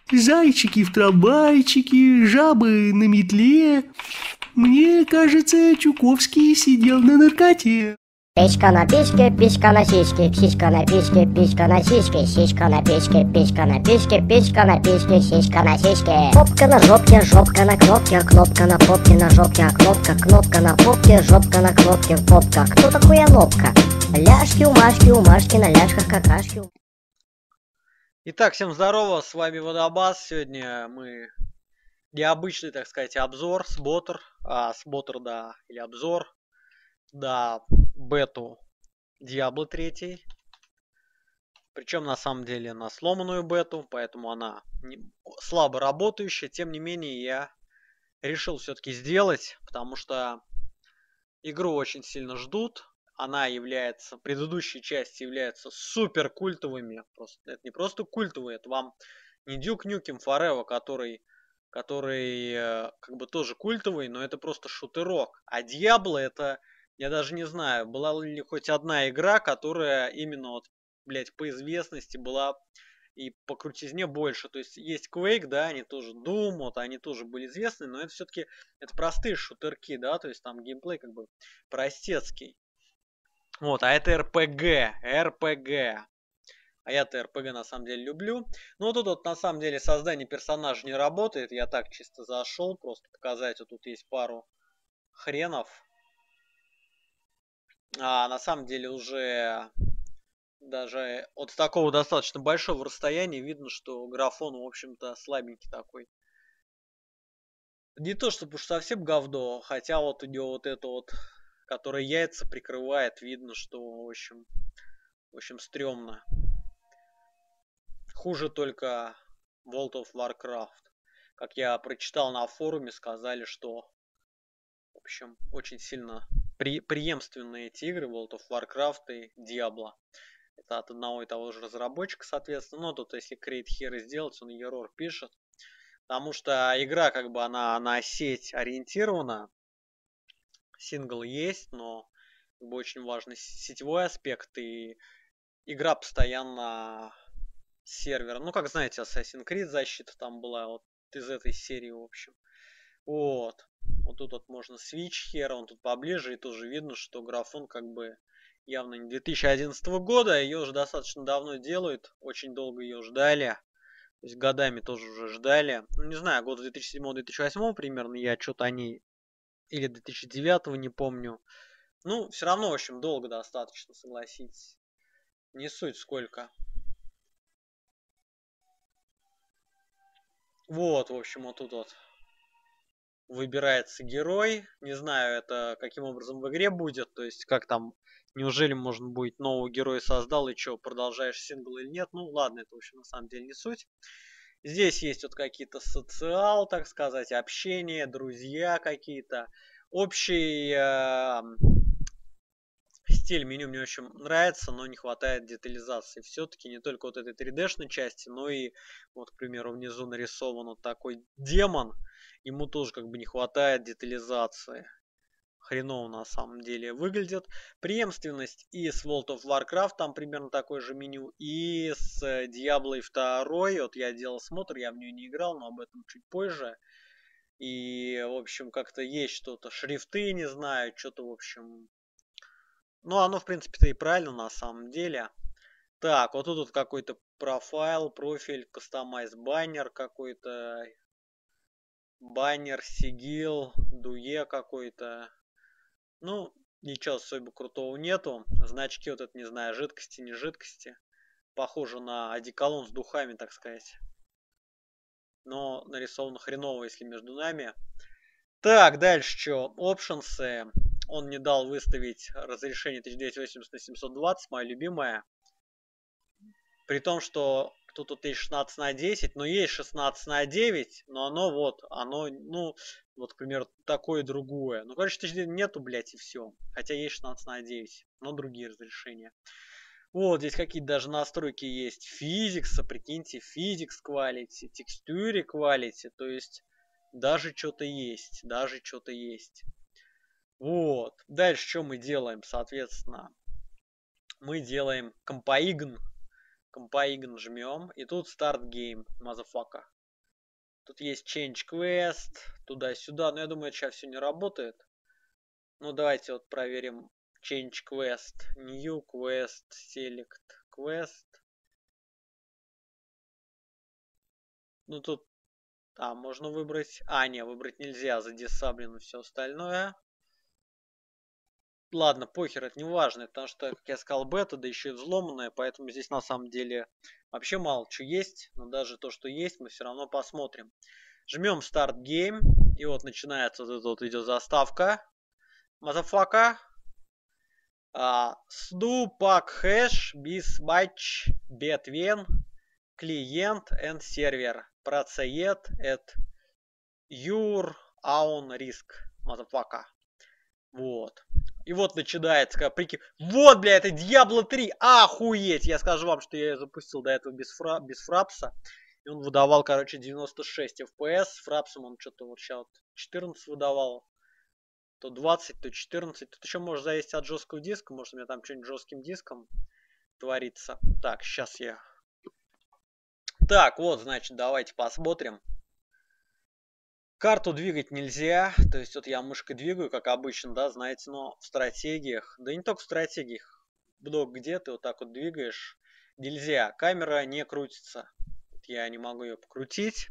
Зайчики в трамвайчике, жабы на метле. Мне кажется, Чуковский сидел на наркоте. Печка на печке, печка на сиське, сиська на печке, печка на сиське, сиська на печке, печка на печке, печка на печке, сиська на сиське. Попка на жопке, жопка на кнопке, кнопка на попке, на жопке, а кнопка на попке, жопка на кнопке, попка. Кто такой Анопка? Ляжки у Машки на ляжках какашки. Итак, всем здорово, с вами Водобаз. Сегодня мы необычный, так сказать, обзор с Ботер, да, или обзор, да, бету Diablo 3. Причем на самом деле на сломанную бету, поэтому она слабо работающая. Тем не менее, я решил все-таки сделать, потому что игру очень сильно ждут. Она является, предыдущие части являются супер культовыми. Это не просто культовые, это вам не Duke Nukem Forever, который как бы тоже культовый, но это просто шутерок. А Diablo это, я даже не знаю, была ли хоть одна игра, которая именно вот, блять, по известности была и по крутизне больше. То есть есть Quake, да, они тоже Doom, вот они тоже были известны, но это все-таки это простые шутерки, да, то есть там геймплей как бы простецкий. Вот, а это РПГ. А я-то РПГ на самом деле люблю. Но тут вот на самом деле создание персонажа не работает. Я так чисто зашел, просто показать. Вот тут есть пару хренов. А на самом деле уже даже от такого достаточно большого расстояния видно, что графон, в общем-то, слабенький такой. Не то чтобы уж совсем говно, хотя вот у него вот это вот, которое яйца прикрывает, видно, что, в общем, стрёмно. Хуже только World of Warcraft. Как я прочитал на форуме, сказали, что, в общем, очень сильно преемственные эти игры World of Warcraft и Diablo. Это от одного и того же разработчика, соответственно. Но тут, если Create Here сделать, он error пишет. Потому что игра, как бы, она на сеть ориентирована. Сингл есть, но как бы, очень важный сетевой аспект. И игра постоянно сервер. Ну, как знаете, Assassin's Creed защита там была вот из этой серии, в общем. Вот. Вот тут вот можно Switch Hero, он тут поближе, и тоже видно, что графон как бы явно не 2011 года, ее уже достаточно давно делают, очень долго ее ждали. То есть годами тоже уже ждали. Ну, не знаю, год 2007-2008 примерно, я что-то о ней, или 2009, не помню. Ну, все равно, в общем, долго достаточно, согласитесь. Не суть сколько. Вот, в общем, вот тут вот выбирается герой. Не знаю, это каким образом в игре будет. То есть, как там, неужели можно будет нового героя создал и что, продолжаешь сингл или нет. Ну, ладно, это, в общем, на самом деле не суть. Здесь есть вот какие-то социал, так сказать, общение, друзья какие-то. Общий стиль меню мне очень нравится, но не хватает детализации. Все-таки не только вот этой 3D-шной части, но и, вот, к примеру, внизу нарисован вот такой демон. Ему тоже как бы не хватает детализации. Хреново на самом деле выглядит. Преемственность и с World of Warcraft там примерно такое же меню. И с Diablo 2. Вот я делал смотр, я в нее не играл, но об этом чуть позже. И, в общем, как-то есть что-то. Шрифты, не знаю, что-то, в общем... Ну, оно, в принципе-то и правильно на самом деле. Так, вот тут вот какой-то профиль, кастомайз баннер какой-то. Баннер, сигил, дуе какой-то. Ну, ничего особо крутого нету. Значки вот это, не знаю, жидкости, не жидкости. Похоже на одеколон с духами, так сказать. Но нарисовано хреново, если между нами. Так, дальше что? Опшенсы. Он не дал выставить разрешение 1980 на 720, мое любимое. При том, что тут вот есть 16 на 10, но есть 16 на 9, но оно, ну, вот, к примеру, такое и другое. Ну, короче, нету, блядь, и все. Хотя есть 16 на 9, но другие разрешения. Вот, здесь какие-то даже настройки есть физикса, прикиньте, физикс quality, текстуре quality, то есть даже что-то есть, Вот, дальше что мы делаем, соответственно, мы делаем компаигн жмем, и тут старт гейм, мазафака. Тут есть Change Quest, туда-сюда. Но я думаю, это сейчас все не работает. Ну, давайте вот проверим. Change Quest. New Quest. Select Quest. Ну, тут... можно выбрать... не, выбрать нельзя. Задисаблено все остальное. Ладно, похер, это не важно, потому что, как я сказал, бета, да еще и взломанная, поэтому здесь на самом деле вообще мало что есть, но даже то, что есть, мы все равно посмотрим. Жмем Start Game, и вот начинается вот эта вот идет заставка. Motherfucker. Snu pack hash bis match between client and server. Proceed at your own risk. Motherfucker. Вот. И вот начинается, как прикинь. Вот, бля, это Diablo 3. Охуеть! Я скажу вам, что я ее запустил до этого без фрапса. И он выдавал, короче, 96 FPS. С фрапсом он что-то вот сейчас 14 выдавал. То 20, то 14. Тут еще может зависеть от жесткого диска. Может, у меня там что-нибудь жестким диском творится. Так, сейчас я... Так, вот, значит, давайте посмотрим. Карту двигать нельзя, то есть вот я мышкой двигаю, как обычно, да, знаете, но в стратегиях, да не только в стратегиях, много где ты вот так вот двигаешь, нельзя, камера не крутится, я не могу ее покрутить,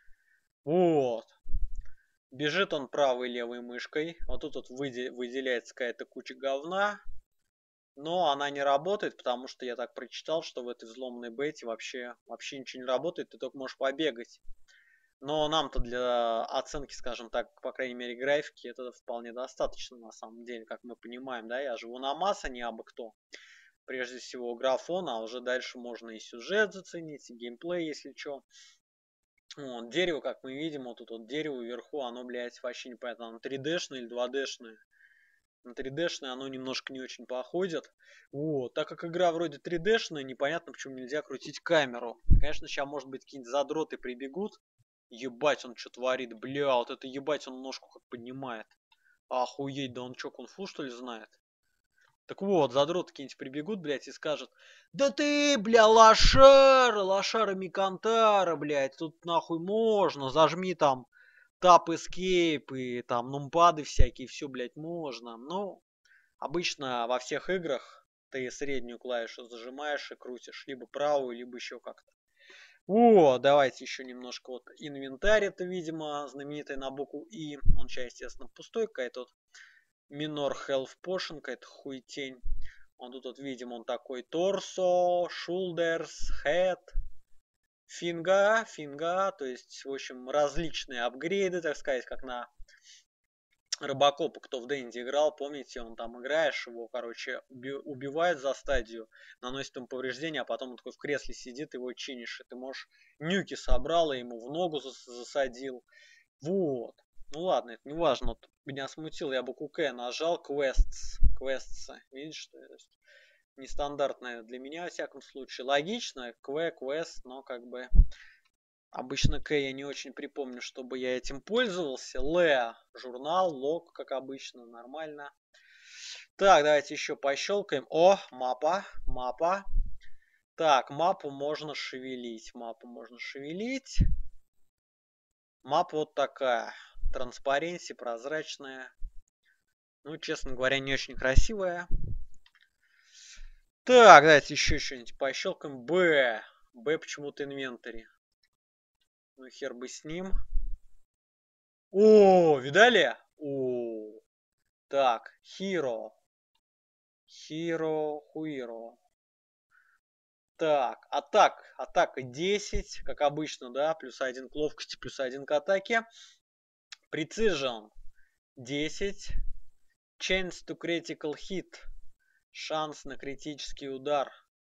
вот, бежит он правой и левой мышкой, вот тут вот выделяется какая-то куча говна, но она не работает, потому что я так прочитал, что в этой взломанной бете вообще ничего не работает, ты только можешь побегать. Но нам-то для оценки, скажем так, по крайней мере, графики, это вполне достаточно, на самом деле, как мы понимаем, да, я живу на масса, не абы кто. Прежде всего графон, а уже дальше можно и сюжет заценить, и геймплей, если что. Вот, дерево, как мы видим, вот тут вот дерево вверху, оно, блядь, вообще непонятно, оно 3D-шное или 2D-шное. На 3D-шное оно немножко не очень походит. Вот, так как игра вроде 3D-шная, непонятно, почему нельзя крутить камеру. Конечно, сейчас, может быть, какие-нибудь задроты прибегут. Ебать, он что творит, бля, вот это ебать, он ножку как поднимает. Охуеть, да он что, кунг-фу что ли знает? Так вот, задроты какие-нибудь прибегут, блядь, и скажут: да ты, бля, лошара Микантара, блядь, тут нахуй можно, зажми там тап escape и там нумпады всякие, все, блядь, можно. Ну, обычно во всех играх ты среднюю клавишу зажимаешь и крутишь, либо правую, либо еще как-то. О, давайте еще немножко вот инвентарь, это, видимо, знаменитый на букву И. Он сейчас, естественно, пустой, какая-то вот Minor Health Potion, какая-то хуетень. Он тут вот, видимо, он такой торсо, shoulders, head, финга, то есть, в общем, различные апгрейды, так сказать, как на Робокопа, кто в Денди играл, помните, он там играешь, его, короче, убивают за стадию, наносит ему повреждения, а потом он такой в кресле сидит, его чинишь, и ты можешь нюки собрал, и ему в ногу засадил. Вот. Ну ладно, это не важно, вот меня смутило, я букву К нажал, quests, видишь, что это нестандартное для меня, во всяком случае, логично, quest, но как бы... Обычно К я не очень припомню, чтобы я этим пользовался. Л, журнал, лог, как обычно, нормально. Так, давайте еще пощелкаем. О, мапа. Так, мапу можно шевелить. Мапа вот такая. Транспаренси, прозрачная. Ну, честно говоря, не очень красивая. Так, давайте еще что-нибудь пощелкаем. Б почему-то инвентарь. Ну, хер бы с ним. О, видали? О, так, Hero. Так, атака 10, как обычно, да, плюс 1 к ловкости, плюс 1 к атаке. Precision 10. Chance to critical hit. Шанс на критический удар.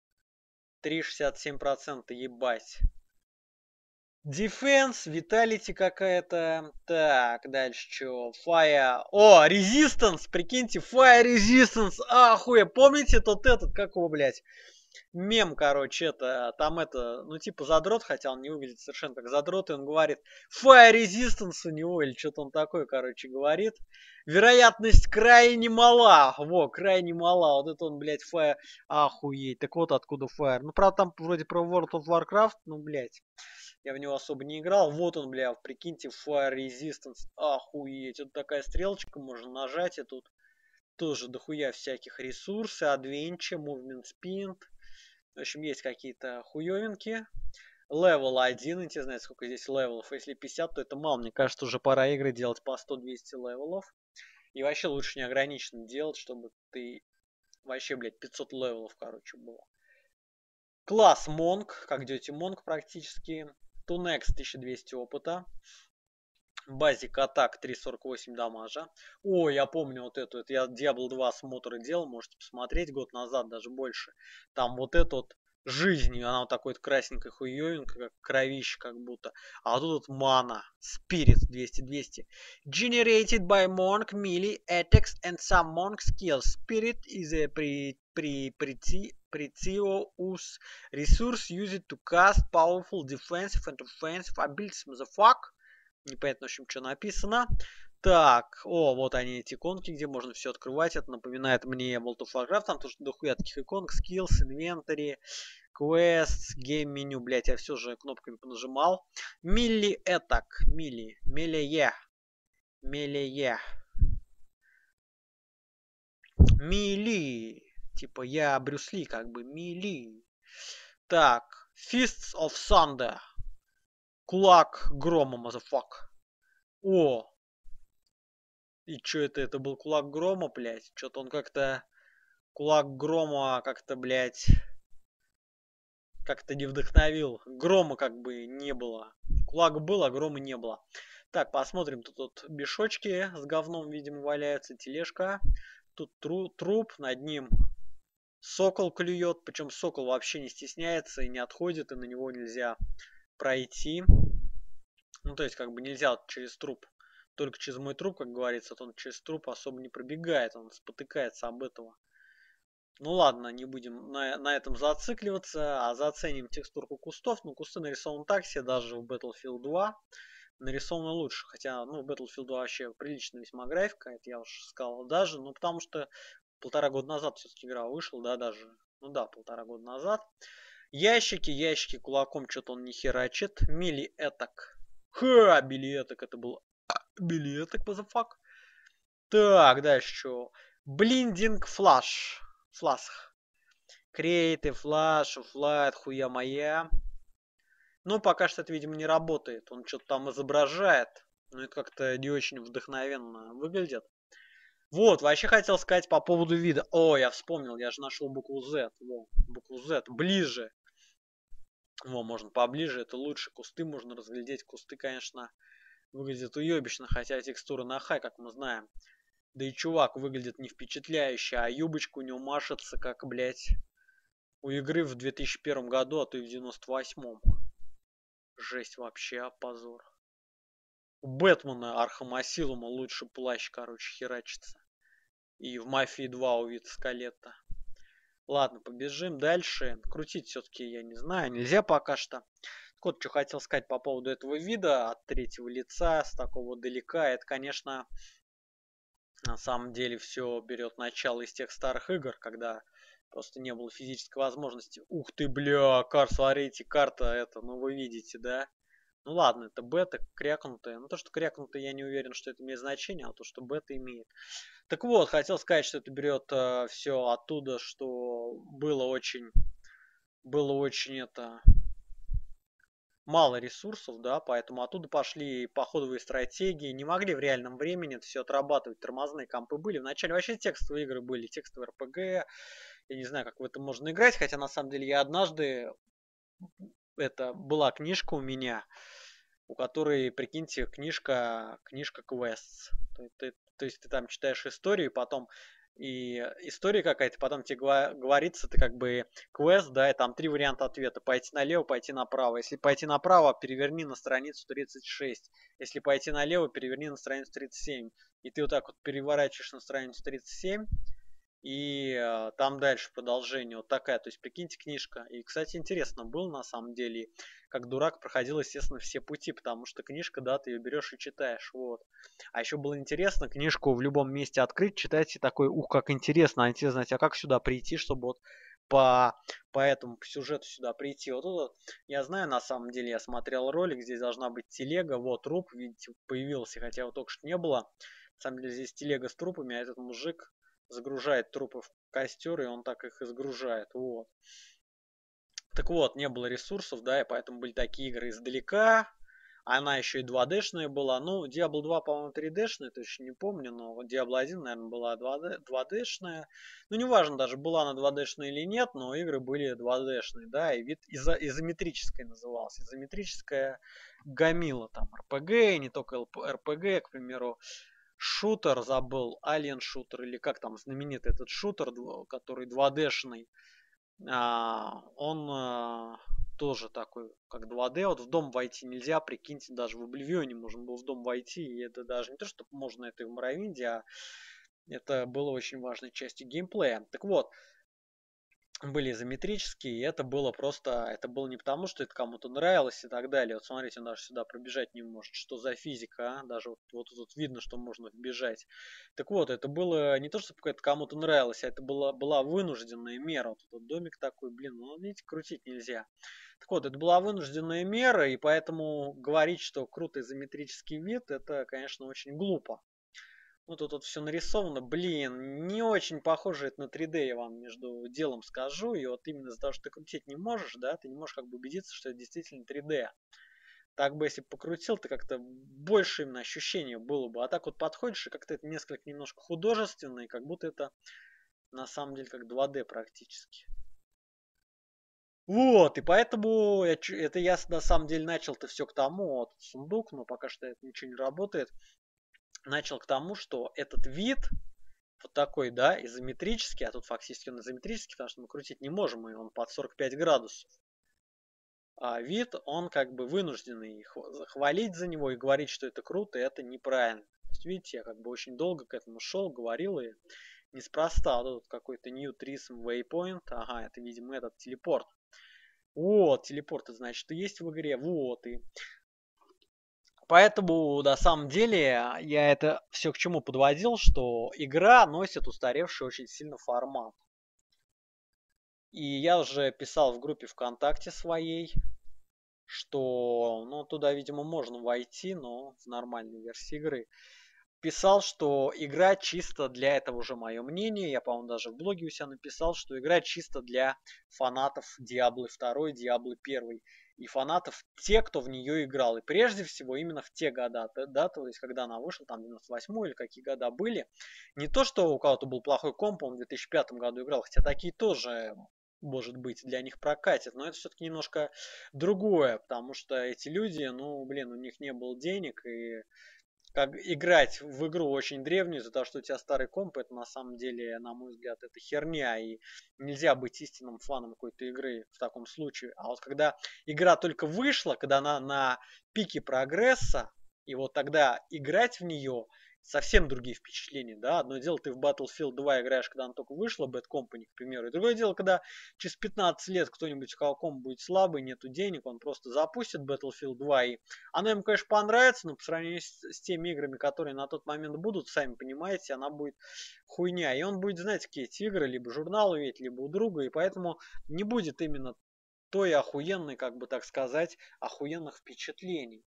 3,67%, ебать. Defense, Vitality какая-то. Так, дальше что? Fire. О, Resistance, прикиньте, Fire Resistance. Охуя, помните тот этот, как его, блядь? Мем, короче, это, там это, ну типа задрот, хотя он не выглядит совершенно как задрот, и он говорит Fire Resistance у него, или что-то он такое, короче, говорит. Вероятность крайне мала. Во, крайне мала. Вот это он, блядь, Fire. Охуеть. Так вот откуда Fire. Ну, правда, там вроде про World of Warcraft, ну, блядь. Я в него особо не играл. Вот он, бля, прикиньте, Fire Resistance. Охуеть. Вот такая стрелочка, можно нажать, и тут тоже дохуя всяких ресурсов. Adventure, Movement Speed. В общем, есть какие-то хуёвинки. Левел 1, интересно знать, сколько здесь левелов. Если 50, то это мало. Мне кажется, уже пора игры делать по 100-200 левелов. И вообще лучше неограниченно делать, чтобы ты вообще, блядь, 500 левелов, короче, было. Класс Монк, как Дети Монк практически. Тунекс 1200 опыта. Базик атак 348 дамажа. О, я помню вот эту. Это я Diablo 2 смотры делал, можете посмотреть, год назад, даже больше. Там вот это вот жизнь, она вот такой вот красненькой хуёвенькой, как кровище как будто. А тут вот мана, спирит 200-200. Generated by monk, melee, attacks and some monk skills. Spirit is a precious resource used to cast powerful defensive and offensive abilities. Motherfuck. Непонятно, в общем, что написано. Так, вот они, эти иконки, где можно все открывать. Это напоминает мне World of Warcraft. Там тоже дохуя таких иконок. Skills, Inventory, Quests, Game Menu. Блять, я все же кнопками понажимал. Милли Этак. Милли. Мелие. Мелие. Мили. Типа я Брюс Ли, как бы. Мили. Так. Fists of Thunder. Кулак грома, мазафак. О! И чё это? Это был кулак грома, блядь? Чё-то он как-то... Кулак грома как-то, блядь... Как-то не вдохновил. Грома как бы не было. Кулак был, а грома не было. Так, посмотрим. Тут бешочки с говном, видимо, валяются. Тележка. Тут труп. Над ним сокол клюет. Причем сокол вообще не стесняется и не отходит. И на него нельзя пройти. Ну, то есть, как бы нельзя через труп. Только через мой труп, как говорится, то он через труп особо не пробегает. Он спотыкается об этого. Ну ладно, не будем на этом зацикливаться, а заценим текстурку кустов. Ну, кусты нарисованы так себе, даже в Battlefield 2 нарисованы лучше. Хотя, ну, в Battlefield 2 вообще приличная весьма графика, это я уже сказал даже. Ну, потому что 1,5 года назад все-таки игра вышла, да, даже. Ну да, 1,5 года назад. Ящики кулаком что-то он не херачит. Мили Этак. Ха, билеток, это был билеток, мазафак. Так, дальше что? Блиндинг Флаш. Фласх. Creative, Flash, Flight, хуя моя. Ну, пока что это, видимо, не работает. Он что-то там изображает. Но это как-то не очень вдохновенно выглядит. Вот, вообще хотел сказать по поводу вида. О, я вспомнил, я же нашел букву Z. Во, букву Z. Ближе. Во, можно поближе, это лучше. Кусты можно разглядеть. Кусты, конечно, выглядят уебищно, хотя текстура на хай, как мы знаем. Да и чувак выглядит не впечатляюще, а юбочка у него машется, как, блядь, у игры в 2001 году, а то и в 98-м. Жесть вообще, позор. У Бэтмена Архам Асилума лучше плащ, короче, херачится. И в Мафии 2 у Вита Скалетта. Ладно, побежим дальше. Крутить все-таки я не знаю, нельзя пока что. Вот что хотел сказать по поводу этого вида от третьего лица, с такого далека. Это, конечно, на самом деле все берет начало из тех старых игр, когда просто не было физической возможности. Ух ты, бля, смотрите, карта это, ну вы видите, да? Ну ладно, это бета крякнутая. Ну то, что крякнутая, я не уверен, что это имеет значение, а то, что бета имеет. Так вот, хотел сказать, что это берет все оттуда, что было очень это мало ресурсов, да, поэтому оттуда пошли походовые стратегии, не могли в реальном времени это все отрабатывать, тормозные компы были. Вначале вообще текстовые игры были, текстовые РПГ, я не знаю, как в это можно играть, хотя на самом деле я однажды, это была книжка у меня, у которой, прикиньте, книжка Quests. То есть ты там читаешь историю, потом и история какая-то, потом тебе говорится, ты как бы квест, да, и там 3 варианта ответа. Пойти налево, пойти направо. Если пойти направо, переверни на страницу 36. Если пойти налево, переверни на страницу 37. И ты вот так вот переворачиваешь на страницу 37, и там дальше продолжение. Вот такая, то есть прикиньте, книжка. И, кстати, интересно было на самом деле. Как дурак проходил, естественно, все пути, потому что книжка, да, ты ее берешь и читаешь, вот. А еще было интересно книжку в любом месте открыть, читать и такой, ух, как интересно, а интересно, а как сюда прийти, чтобы вот по этому по сюжету сюда прийти. Вот тут вот, я знаю, на самом деле, я смотрел ролик, здесь должна быть телега, вот труп, видите, появился, хотя его только что не было. На самом деле здесь телега с трупами, а этот мужик загружает трупы в костер, и он так их и сгружает, вот. Так вот, не было ресурсов, да, и поэтому были такие игры издалека. Она еще и 2D-шная была. Ну, Diablo 2, по-моему, 3D-шная, точно не помню, но Diablo 1, наверное, была 2D-шная. Ну, неважно даже, была она 2D-шная или нет, но игры были 2D-шные, да, и вид изометрической назывался. Изометрическая гамила, там, RPG, не только RPG, к примеру, шутер забыл, Alien шутер, или как там знаменитый этот шутер, который 2D-шный. Он тоже такой, как 2D. Вот в дом войти нельзя, прикиньте, даже в Обливионе можно было в дом войти. И это даже не то, что можно это и в Моровинде, а это было очень важной частью геймплея. Так вот, были изометрические, и это было просто, это было не потому, что это кому-то нравилось и так далее. Вот смотрите, он даже сюда пробежать не может. Что за физика, а? Даже вот тут видно, что можно вбежать. Так вот, это было не то, что это кому-то нравилось, а это была вынужденная мера. Вот этот домик такой, блин, ну видите, крутить нельзя. Так вот, это была вынужденная мера, и поэтому говорить, что круто изометрический вид, это, конечно, очень глупо. Ну, тут вот все нарисовано, блин, не очень похоже это на 3D, я вам между делом скажу. И вот именно из-за того, что ты крутить не можешь, да, ты не можешь как бы убедиться, что это действительно 3D. Так бы, если бы покрутил, то как-то больше именно ощущения было бы. А так вот подходишь, и как-то это несколько немножко художественно, и как будто это на самом деле как 2D практически. Вот, и поэтому это я на самом деле начал-то все к тому, вот сундук, но пока что это ничего не работает. Начал к тому, что этот вид, вот такой, да, изометрический, а тут фактически он изометрический, потому что мы крутить не можем, и он под 45 градусов. А вид, он как бы вынужденный, хвалить за него и говорить, что это круто, это неправильно. То есть, видите, я как бы очень долго к этому шел, говорил, и неспроста. Вот тут какой-то New Tourism Waypoint, ага, это, видимо, этот телепорт. Вот, телепорты, значит, и есть в игре, вот, и поэтому, на самом деле, я это все к чему подводил, что игра носит устаревший очень сильно формат. И я уже писал в группе ВКонтакте своей, что, ну, туда, видимо, можно войти, но в нормальной версии игры. Писал, что игра чисто для, это уже мое мнение, я, по-моему, даже в блоге у себя написал, что игра чисто для фанатов Diablo 2, Diablo 1 и фанатов те, кто в нее играл. И прежде всего именно в те года, да, то есть когда она вышла, там 98 или какие года были. Не то, что у кого-то был плохой комп, он в 2005 году играл, хотя такие тоже, может быть, для них прокатит, но это все-таки немножко другое, потому что эти люди, ну, блин, у них не было денег, и как играть в игру очень древнюю из-за того, что у тебя старый комп, это на самом деле, на мой взгляд, это херня, и нельзя быть истинным фаном какой-то игры в таком случае. А вот когда игра только вышла, когда она на пике прогресса, и вот тогда играть в нее совсем другие впечатления, да. Одно дело, ты в Battlefield 2 играешь, когда она только вышла, Bad Company, к примеру. И другое дело, когда через 15 лет кто-нибудь, у кого комп будет слабый, нету денег, он просто запустит Battlefield 2, и она ему, конечно, понравится, но по сравнению с теми играми, которые на тот момент будут, сами понимаете, она будет хуйня. И он будет, знаете, какие эти игры, либо журнал увидеть, либо у друга, и поэтому не будет именно той охуенной, как бы так сказать, охуенных впечатлений.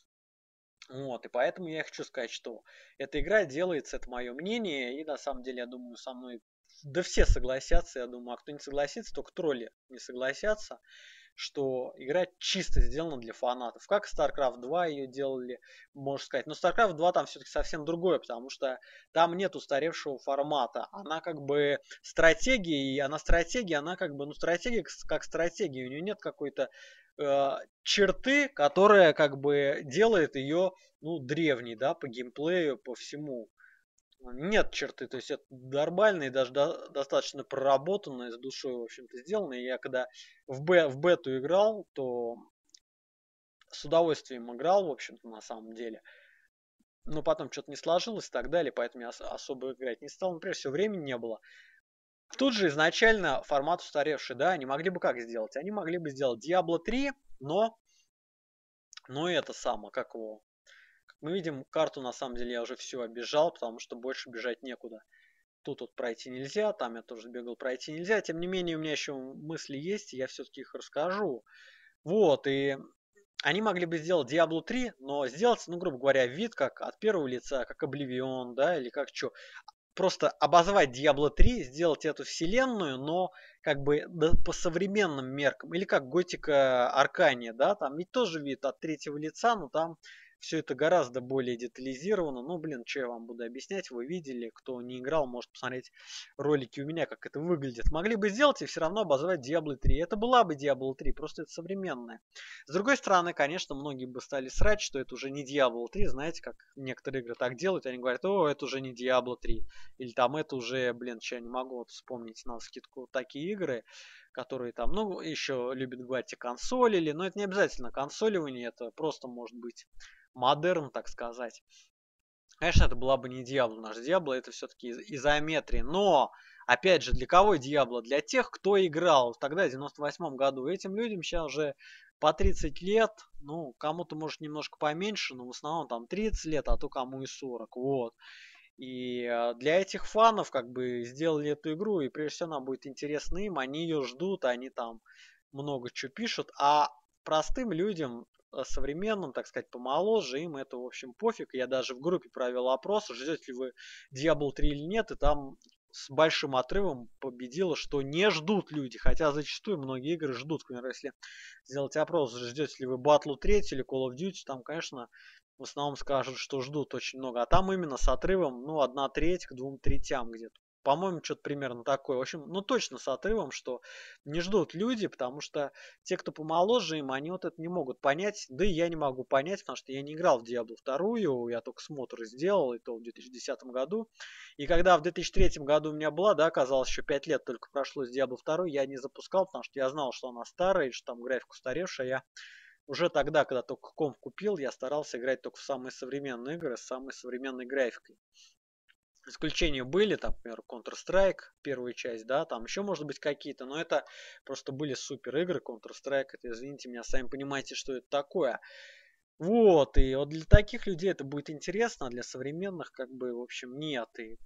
Вот, и поэтому я хочу сказать, что эта игра делается, это мое мнение, и на самом деле, я думаю, со мной, да все согласятся, я думаю, а кто не согласится, только тролли не согласятся, что игра чисто сделана для фанатов. Как StarCraft 2 ее делали, можно сказать. Но StarCraft 2 там все-таки совсем другое, потому что там нет устаревшего формата. Она как бы стратегия, и она стратегия, она как бы, ну стратегия как стратегия, у нее нет какой-то черты, которая как бы делает ее, ну, древней, да, по геймплею, по всему. Нет черты, то есть это нормальная и даже достаточно проработанная, с душой, в общем-то, сделанная. Я когда в бету играл, то с удовольствием играл, в общем-то, на самом деле. Но потом что-то не сложилось и так далее, поэтому я особо играть не стал. Например, все времени не было. Тут же изначально формат устаревший, да, они могли бы как сделать? Они могли бы сделать Diablo 3, но это само, как его. Как мы видим, карту на самом деле я уже все обижал, потому что больше бежать некуда. тут вот пройти нельзя, там я тоже бегал, пройти нельзя. Тем не менее, у меня еще мысли есть, и я все-таки их расскажу. Вот, и они могли бы сделать Diablo 3, но сделать, ну, грубо говоря, вид как от первого лица, как Oblivion, да, или как что. Просто обозвать Diablo 3, сделать эту вселенную, но как бы по современным меркам. Или как Готика Аркания, да, там ведь тоже вид от третьего лица, но там все это гораздо более детализировано. Ну, блин, что я вам буду объяснять, вы видели, кто не играл, может посмотреть ролики у меня, как это выглядит. Могли бы сделать и все равно обозвать Diablo 3. Это была бы Diablo 3, просто это современная. С другой стороны, конечно, многие бы стали срать, что это уже не Diablo 3, знаете, как некоторые игры так делают, они говорят, о, это уже не Diablo 3. Или там это уже, блин, я не могу вот вспомнить на скидку такие игры, которые там, ну, еще любят говорить о консолили, но это не обязательно консоливание, это просто может быть модерн, так сказать. Конечно, это была бы не Diablo, наш Diablo это все-таки изометрия, но, опять же, для кого Diablo? Для тех, кто играл тогда, в 98 году. Этим людям сейчас уже по 30 лет, ну, кому-то, может, немножко поменьше, но в основном там 30 лет, а то кому и 40, вот. И для этих фанов как бы сделали эту игру, и прежде всего она будет интересна им, они ее ждут, они там много чего пишут, а простым людям, современным, так сказать, помоложе, им это, в общем, пофиг. Я даже в группе провел опрос, ждете ли вы Diablo 3 или нет, и там с большим отрывом победило, что не ждут люди, хотя зачастую многие игры ждут. Например, если сделать опрос, ждете ли вы Battle 3 или Call of Duty, там, конечно, в основном скажут, что ждут очень много. А там именно с отрывом, ну, 1/3 к 2/3 где-то. По-моему, что-то примерно такое. В общем, ну, точно с отрывом, что не ждут люди, потому что те, кто помоложе им, они вот это не могут понять. Да и я не могу понять, потому что я не играл в Diablo 2, я только смотр сделал, и то в 2010 году. И когда в 2003 году у меня была, да, оказалось, еще 5 лет только прошло с Diablo 2, я не запускал, потому что я знал, что она старая, и что там график устаревшая. Я уже тогда, когда только комп купил, я старался играть только в самые современные игры с самой современной графикой. Исключения были, там, например, Counter-Strike, первая часть, да, там еще, может быть, какие-то, но это просто были супер игры. Counter-Strike, это, извините меня, сами понимаете, что это такое. Вот, и вот для таких людей это будет интересно, а для современных, как бы, в общем, нет. И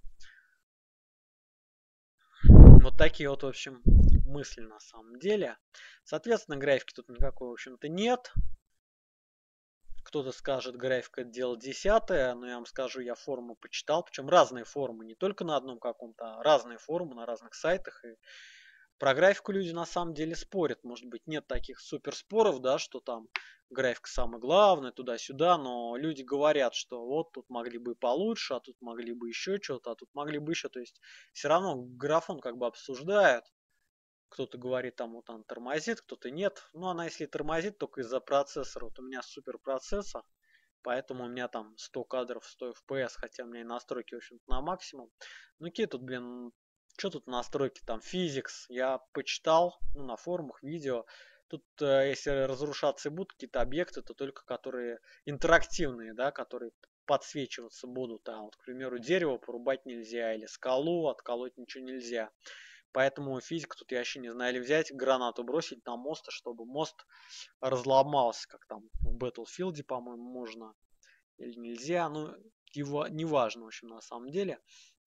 вот такие вот, в общем, мысли на самом деле. Соответственно, графики тут никакой, в общем-то, нет. Кто-то скажет, графика это дело десятое, но я вам скажу, я форумы почитал, причем разные форумы, не только на одном каком-то, а разные форумы на разных сайтах. И про графику люди на самом деле спорят. Может быть, нет таких супер споров, да, что там графика самое главное, туда-сюда, но люди говорят, что вот тут могли бы получше, а тут могли бы еще что-то, а тут могли бы еще. То есть все равно графон как бы обсуждают. Кто-то говорит, там вот она тормозит, кто-то нет. Ну, она если тормозит, только из-за процессора. Вот у меня супер процессор, поэтому у меня там 100 кадров, 100 FPS, хотя у меня и настройки, в общем-то, на максимум. Ну, какие тут, блин, что тут настройки, там, Physics, я почитал, ну, на форумах, видео. Тут, если разрушаться будут какие-то объекты, то только которые интерактивные, да, которые подсвечиваться будут. А вот, к примеру, дерево порубать нельзя, или скалу отколоть ничего нельзя. Поэтому физика тут я вообще не знаю, или взять гранату бросить на мост, чтобы мост разломался, как там в Battlefield, по-моему, можно или нельзя, ну, неважно, в общем, на самом деле.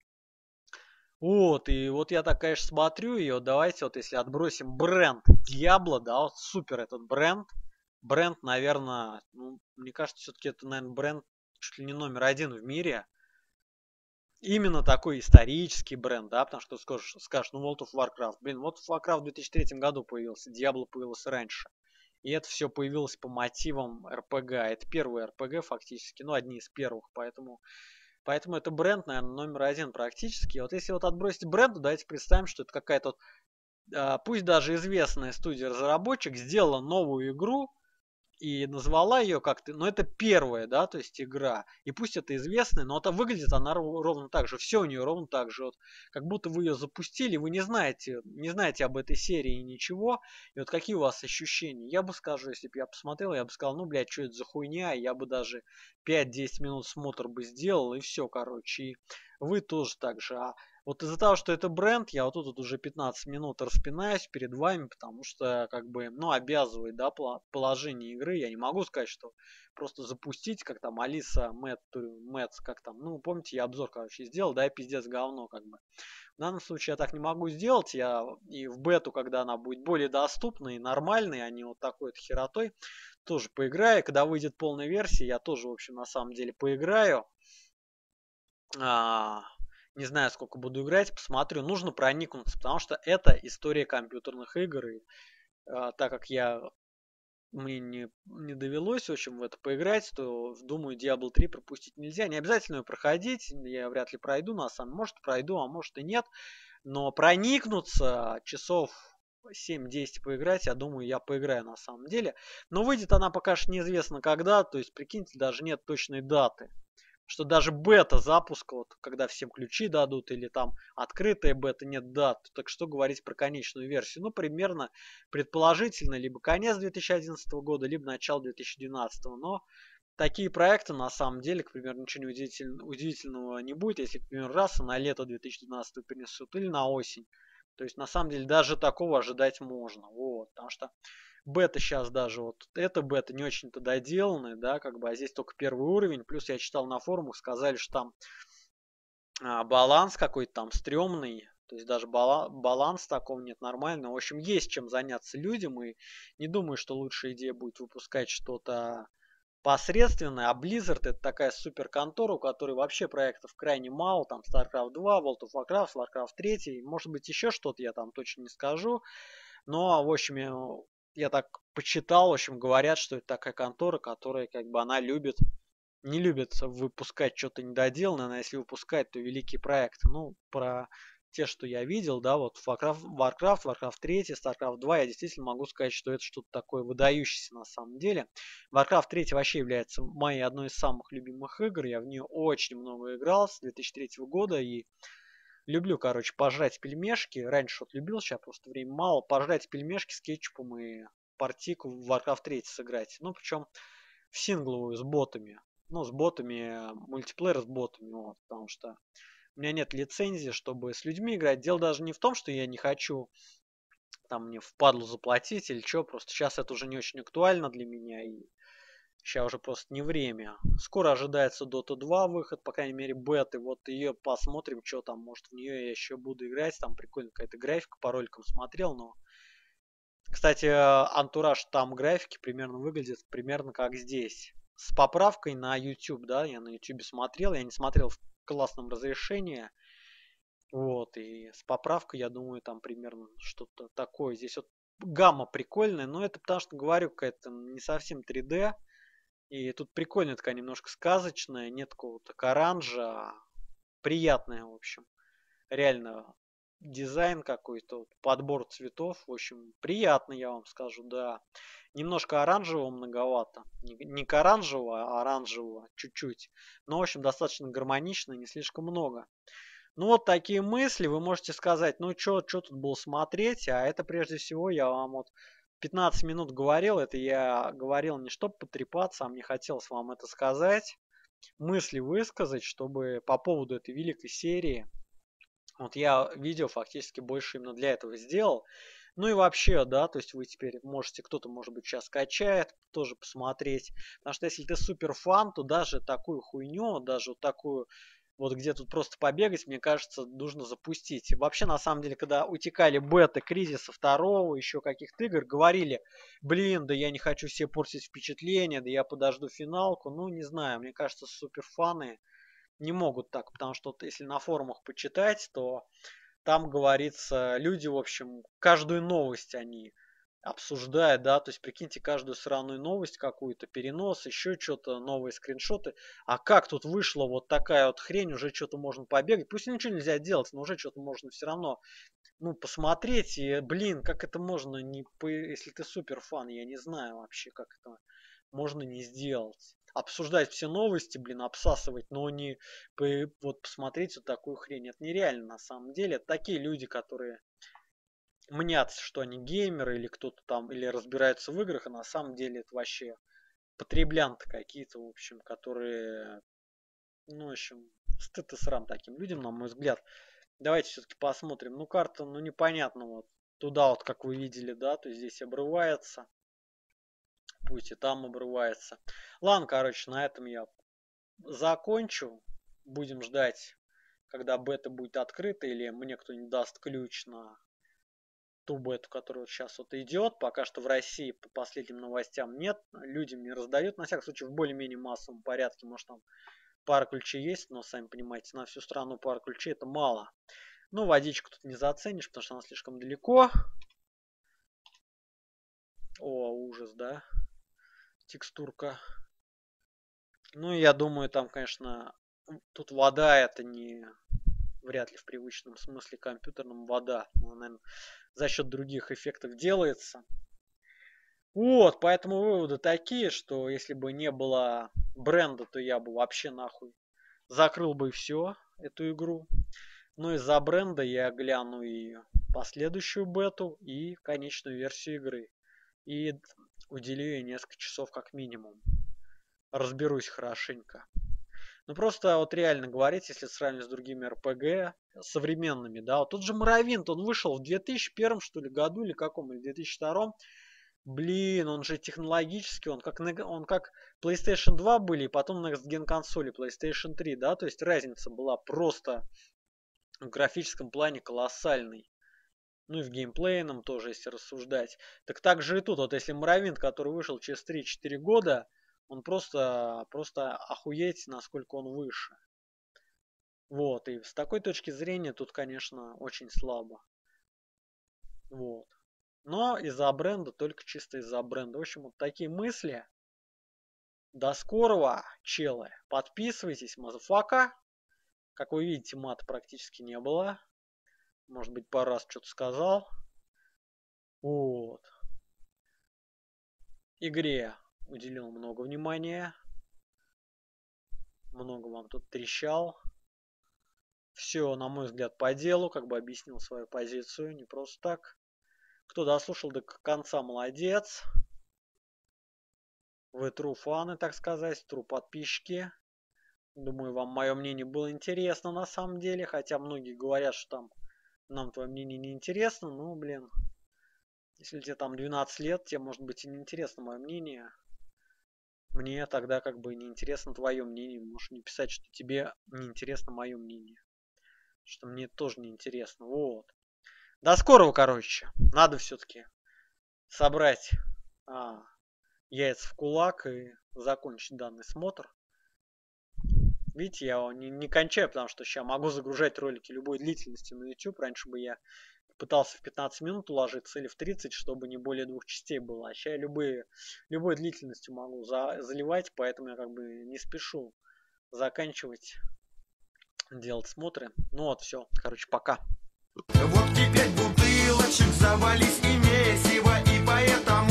Вот, и вот я так, конечно, смотрю ее, давайте вот если отбросим бренд Diablo, да, вот супер этот бренд, наверное, ну, мне кажется, все-таки это, наверное, бренд чуть ли не номер 1 в мире. Именно такой исторический бренд, да, потому что скажешь, ну, World of Warcraft, блин, World of Warcraft в 2003 году появился, Diablo появился раньше. И это все появилось по мотивам RPG. Это первый RPG фактически, ну, одни из первых, поэтому это бренд, наверное, номер 1 практически. Вот если вот отбросить бренд, давайте представим, что это какая-то вот, пусть даже известная студия-разработчик сделала новую игру, и назвала ее как-то, но это первая, да, то есть игра. И пусть это известная, но это выглядит она ровно так же. Все у нее ровно так же. Вот, как будто вы ее запустили, вы не знаете об этой серии ничего. И вот какие у вас ощущения? Я бы скажу, если бы я посмотрел, я бы сказал, ну, блядь, что это за хуйня? Я бы даже 5-10 минут смотр бы сделал, и все, короче. И вы тоже так же. А Вот из-за того, что это бренд, я вот тут уже 15 минут распинаюсь перед вами, потому что, как бы, ну, обязывает, да, положение игры. Я не могу сказать, что просто запустить, как там Алиса Мэтс, как там, ну, помните, я обзор, короче, сделал, да, и пиздец говно, как бы. В данном случае я так не могу сделать, я и в бету, когда она будет более доступна и нормальной, а не вот такой вот херотой, тоже поиграю. Когда выйдет полная версия, я тоже, в общем, на самом деле поиграю. А, не знаю, сколько буду играть, посмотрю. Нужно проникнуться, потому что это история компьютерных игр. И, так как мне не довелось, в общем, в это поиграть, то, думаю, Diablo 3 пропустить нельзя. Не обязательно ее проходить, я вряд ли пройду, на самом деле. Может, пройду, а может и нет. Но проникнуться часов 7-10 поиграть, я думаю, я поиграю на самом деле. Но выйдет она пока что неизвестно когда, то есть, прикиньте, даже нет точной даты. Что даже бета запуска, вот когда всем ключи дадут, или там открытая бета, нет дат, так что говорить про конечную версию? Ну, примерно, предположительно, либо конец 2011 года, либо начало 2012. Но такие проекты, на самом деле, к примеру, ничего не удивительного не будет, если, к примеру, раз и на лето 2012 принесут, или на осень. То есть, на самом деле, даже такого ожидать можно. Вот, потому что бета сейчас даже, вот эта бета не очень-то доделанная, да, как бы, а здесь только первый уровень. Плюс я читал на форумах, сказали, что там баланс какой-то там стрёмный. То есть даже баланс такого нет нормального. В общем, есть чем заняться людям. И не думаю, что лучшая идея будет выпускать что-то посредственное. А Blizzard это такая супер контора, у которой вообще проектов крайне мало. Там StarCraft 2, World of Warcraft, Warcraft 3. Может быть еще что-то, я там точно не скажу. Но, в общем, я так почитал, в общем, говорят, что это такая контора, которая, как бы, она не любит выпускать что-то недоделанное, она если выпускает, то великие проекты. Ну, про те, что я видел, да, вот Warcraft 3, StarCraft 2, я действительно могу сказать, что это что-то такое выдающееся на самом деле. Warcraft 3 вообще является моей одной из самых любимых игр, я в нее очень много играл с 2003 года, и люблю, короче, пожрать пельмешки. Раньше вот любил, сейчас просто времени мало. Пожрать пельмешки с кетчупом и партийку в Warcraft 3 сыграть. Ну, причем в сингловую с ботами. Ну, с ботами, мультиплеер с ботами, вот, потому что у меня нет лицензии, чтобы с людьми играть. Дело даже не в том, что я не хочу там мне впадлу заплатить или что, просто сейчас это уже не очень актуально для меня, и сейчас уже просто не время. Скоро ожидается Dota 2 выход, по крайней мере, беты. Вот ее посмотрим, что там. Может, в нее я еще буду играть. Там прикольная какая-то графика, по роликам смотрел, но... Кстати, антураж там графики примерно выглядит примерно как здесь. С поправкой на YouTube, да, я на YouTube смотрел. Я не смотрел в классном разрешении. Вот, и с поправкой, я думаю, там примерно что-то такое. Здесь вот гамма прикольная, но это потому что, говорю, какая-то не совсем 3D. И тут прикольная такая немножко сказочная, нет какого-то оранжа, приятная, в общем. Реально дизайн какой-то, вот, подбор цветов, в общем, приятный, я вам скажу, да. Немножко оранжевого многовато. Не к оранжевого, а оранжевого чуть-чуть. Но, в общем, достаточно гармонично, не слишком много. Ну, вот такие мысли. Вы можете сказать, ну, что тут было смотреть, а это прежде всего я вам вот 15 минут говорил, это я говорил не чтобы потрепаться, а мне хотелось вам это сказать, мысли высказать, чтобы по поводу этой великой серии. Вот я видео фактически больше именно для этого сделал. Ну и вообще, да, то есть вы теперь можете, кто-то, может быть, сейчас скачает, тоже посмотреть. Потому что если ты супер фан, то даже такую хуйню, даже вот такую вот где тут просто побегать, мне кажется, нужно запустить. Вообще, на самом деле, когда утекали беты Кризиса второго, еще каких-то игр, говорили, блин, да я не хочу себе портить впечатление, да я подожду финалку. Ну, не знаю, мне кажется, суперфаны не могут так, потому что вот если на форумах почитать, то там говорится, люди, в общем, каждую новость они обсуждают, да, то есть прикиньте каждую сраную новость какую-то, перенос, еще что-то, новые скриншоты, а как тут вышла вот такая вот хрень, уже что-то можно побегать, пусть ничего нельзя делать, но уже что-то можно все равно, ну, посмотреть, и, блин, как это можно, если ты супер фан, я не знаю вообще, как это можно не сделать. Обсуждать все новости, блин, обсасывать, но не вот посмотреть вот такую хрень. Это нереально на самом деле. Это такие люди, которые мнятся, что они геймеры или кто-то там, или разбираются в играх, а на самом деле это вообще потреблянты какие-то, в общем, которые, ну, в общем, стыд и срам таким людям, на мой взгляд. Давайте все-таки посмотрим. Ну, карта, ну, непонятно. Вот туда вот, как вы видели, да, то есть здесь обрывается. Пусть и там обрывается. Ладно, короче, на этом я закончу. Будем ждать, когда бета будет открыта, или мне кто-нибудь даст ключ на ту бету, которая вот сейчас вот идет. Пока что в России по последним новостям нет. Людям не раздают. На всякий случай в более-менее массовом порядке. Может там пара ключей есть, но сами понимаете, на всю страну пара ключей это мало. Ну, водичку тут не заценишь, потому что она слишком далеко. О, ужас, да? Текстурка. Ну, я думаю, там, конечно, тут вода это не... Вряд ли в привычном смысле компьютерном вода. Ну, наверное, за счет других эффектов делается. Вот, поэтому выводы такие, что если бы не было бренда, то я бы вообще нахуй закрыл бы все, эту игру. Но из-за бренда я гляну и последующую бету, и конечную версию игры. И уделю ей несколько часов как минимум. Разберусь хорошенько. Ну просто вот реально говорить, если сравнивать с другими РПГ, современными, да, вот тот же Моровинт, он вышел в 2001 что ли году, или каком, или 2002. Блин, он же технологически, он как PlayStation 2 были, и потом Next Gen консоли PlayStation 3, да, то есть разница была просто в графическом плане колоссальной. Ну и в геймплейном тоже, если рассуждать. Так же и тут, вот если Моровинт, который вышел через 3-4 года, он просто охуеть, насколько он выше. Вот, и с такой точки зрения тут, конечно, очень слабо. Вот. Но из-за бренда, только чисто из-за бренда. В общем, вот такие мысли. До скорого, челы. Подписывайтесь, мазафака. Как вы видите, мата практически не было. Может быть, пару раз что-то сказал. Вот. Игре уделил много внимания. Много вам тут трещал. Все, на мой взгляд, по делу. Как бы объяснил свою позицию. Не просто так. Кто дослушал до конца, молодец. Вы true фаны, так сказать. True подписчики. Думаю, вам мое мнение было интересно на самом деле. Хотя многие говорят, что там нам твое мнение не интересно. Ну, блин. Если тебе там 12 лет, тебе может быть и не интересно мое мнение. Мне тогда как бы не интересно твое мнение. Можешь не писать, что тебе не интересно мое мнение. Что мне тоже не интересно. Вот. До скорого, короче. Надо все-таки собрать яйца в кулак и закончить данный смотр. Видите, я его не кончаю, потому что сейчас могу загружать ролики любой длительности на YouTube. Раньше бы я пытался в 15 минут уложиться или в 30, чтобы не более 2 частей было. А сейчас я любой длительностью могу заливать, поэтому я как бы не спешу заканчивать делать смотры. Ну вот, все. Короче, пока. Водки 5 бутылочек, завались и месиво, и поэтому